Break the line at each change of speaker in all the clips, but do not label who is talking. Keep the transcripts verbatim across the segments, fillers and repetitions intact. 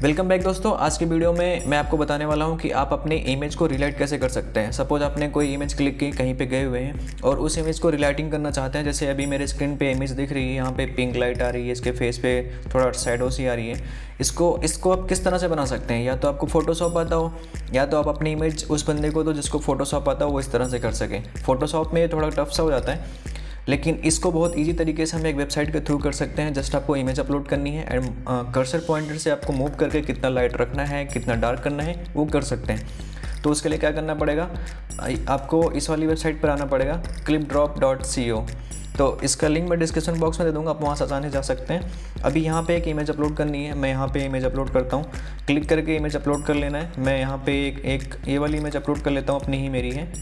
Welcome back दोस्तों। आज की वीडियो में मैं आपको बताने वाला हूं कि आप अपने इमेज को रिलाइट कैसे कर सकते हैं। सपोज आपने कोई इमेज क्लिक की, कहीं पे गए हुए हैं और उस इमेज को रिलाइटिंग करना चाहते हैं। जैसे अभी मेरे स्क्रीन पे इमेज दिख रही है, यहाँ पे पिंक लाइट आ रही है, इसके फेस पे थोड़ा शैडो सी आ रही है। इसको इसको आप किस तरह से बना सकते हैं? या तो आपको फोटोशॉप आता हो, या तो आप अपनी इमेज उस बंदे को दो जिसको फोटोशॉप आता हो वो इस तरह से कर सकें। फोटोशॉप में थोड़ा टफ सा हो जाता है, लेकिन इसको बहुत इजी तरीके से हम एक वेबसाइट के थ्रू कर सकते हैं। जस्ट आपको इमेज अपलोड करनी है एंड कर्सर पॉइंटर से आपको मूव करके कितना लाइट रखना है, कितना डार्क करना है वो कर सकते हैं। तो उसके लिए क्या करना पड़ेगा, आपको इस वाली वेबसाइट पर आना पड़ेगा, clip drop dot C O. तो इसका लिंक मैं डिस्क्रिप्शन बॉक्स में दे दूँगा, आप वहाँ से आसानी से जा सकते हैं। अभी यहाँ पे एक इमेज अपलोड करनी है, मैं यहाँ पे इमेज अपलोड करता हूँ। क्लिक करके इमेज अपलोड कर लेना है। मैं यहाँ पे एक एक ये वाली इमेज अपलोड कर लेता हूँ, अपनी ही मेरी है।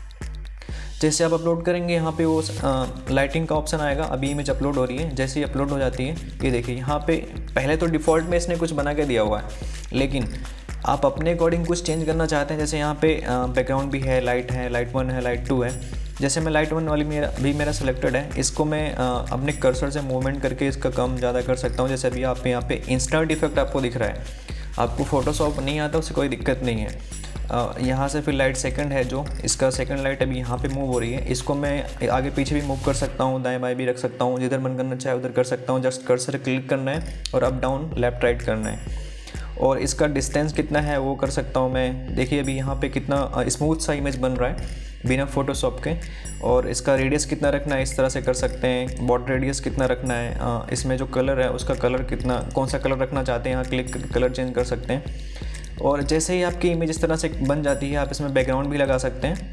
जैसे आप अपलोड करेंगे यहाँ पे वो लाइटिंग का ऑप्शन आएगा। अभी इमेज अपलोड हो रही है, जैसे ही अपलोड हो जाती है ये देखिए यहाँ पे पहले तो डिफ़ॉल्ट में इसने कुछ बना के दिया हुआ है, लेकिन आप अपने अकॉर्डिंग कुछ चेंज करना चाहते हैं। जैसे यहाँ पे बैकग्राउंड भी है, लाइट है, लाइट वन है, लाइट टू है। जैसे मैं लाइट वन वाली मेरा भी मेरा सिलेक्टेड है, इसको मैं अपने कर्सर से मूवमेंट करके इसका कम ज़्यादा कर सकता हूँ। जैसे अभी आप यहाँ पे इंस्टेंट इफेक्ट आपको दिख रहा है। आपको फोटोशॉप नहीं आता उससे कोई दिक्कत नहीं है। यहाँ से फिर लाइट सेकंड है, जो इसका सेकंड लाइट अभी यहाँ पे मूव हो रही है। इसको मैं आगे पीछे भी मूव कर सकता हूँ, दाएं बाएं भी रख सकता हूँ, जिधर मन करना चाहे उधर कर सकता हूँ। जस्ट कर्सर क्लिक करना है और अप डाउन लेफ्ट राइट करना है। और इसका डिस्टेंस कितना है वो कर सकता हूँ मैं। देखिए अभी यहाँ पे कितना स्मूथ सा इमेज बन रहा है बिना फोटोशॉप के। और इसका रेडियस कितना रखना है इस तरह से कर सकते हैं। बॉर्डर रेडियस कितना रखना है, इसमें जो कलर है उसका कलर कितना, कौन सा कलर रखना चाहते हैं, यहाँ क्लिक करके कलर चेंज कर सकते हैं। और जैसे ही आपकी इमेज इस तरह से बन जाती है, आप इसमें बैकग्राउंड भी लगा सकते हैं।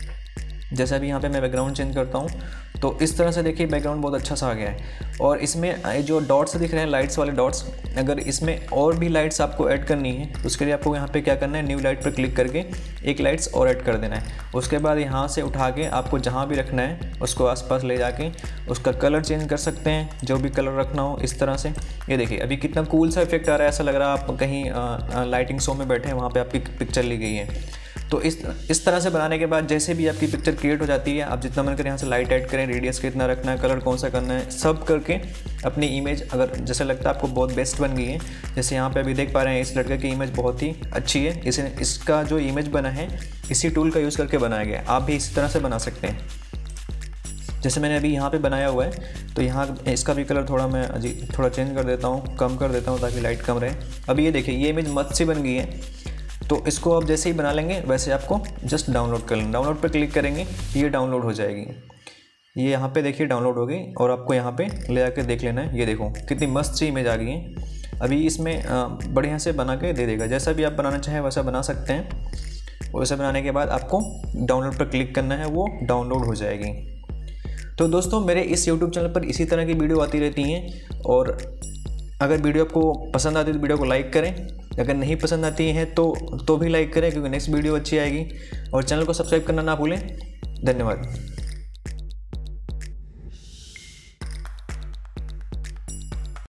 जैसे अभी यहाँ पे मैं बैकग्राउंड चेंज करता हूँ तो इस तरह से देखिए बैकग्राउंड बहुत अच्छा सा आ गया है। और इसमें जो डॉट्स दिख रहे हैं, लाइट्स वाले डॉट्स, अगर इसमें और भी लाइट्स आपको ऐड करनी है तो उसके लिए आपको यहाँ पे क्या करना है, न्यू लाइट पर क्लिक करके एक लाइट्स और ऐड कर देना है। उसके बाद यहाँ से उठा के आपको जहाँ भी रखना है उसको आसपास ले जाके उसका कलर चेंज कर सकते हैं, जो भी कलर रखना हो इस तरह से। ये देखिए अभी कितना कूल सा इफेक्ट आ रहा है, ऐसा लग रहा है आप कहीं लाइटिंग शो में बैठे हैं, वहाँ पर आपकी पिक्चर ली गई है। तो इस इस तरह से बनाने के बाद जैसे भी आपकी पिक्चर क्रिएट हो जाती है, आप जितना मन करें यहाँ से लाइट ऐड करें, रेडियस कितना रखना है, कलर कौन सा करना है, सब करके अपनी इमेज अगर जैसे लगता है आपको बहुत बेस्ट बन गई है। जैसे यहाँ पे अभी देख पा रहे हैं इस लड़के की इमेज बहुत ही अच्छी है। इसे इसका जो इमेज बना है इसी टूल का यूज़ करके बनाया गया है। आप भी इसी तरह से बना सकते हैं जैसे मैंने अभी यहाँ पे बनाया हुआ है। तो यहाँ इसका भी कलर थोड़ा मैं अजी थोड़ा चेंज कर देता हूँ, कम कर देता हूँ ताकि लाइट कम रहे। अभी ये देखिए ये इमेज मस्त सी बन गई है। तो इसको आप जैसे ही बना लेंगे वैसे आपको जस्ट डाउनलोड कर लेंगे। डाउनलोड पर क्लिक करेंगे, ये डाउनलोड हो जाएगी। ये यहाँ पे देखिए डाउनलोड हो गई और आपको यहाँ पे ले जाके देख लेना है। ये देखो कितनी मस्त सी इमेज आ गई है। अभी इसमें बढ़िया से बना के दे देगा। जैसा भी आप बनाना चाहें वैसा बना सकते हैं। वैसा बनाने के बाद आपको डाउनलोड पर क्लिक करना है, वो डाउनलोड हो जाएगी। तो दोस्तों मेरे इस यूट्यूब चैनल पर इसी तरह की वीडियो आती रहती हैं। और अगर वीडियो आपको पसंद आती है तो वीडियो को लाइक करें, अगर नहीं पसंद आती है तो तो भी लाइक करें, क्योंकि नेक्स्ट वीडियो अच्छी आएगी। और चैनल को सब्सक्राइब करना ना भूलें। धन्यवाद।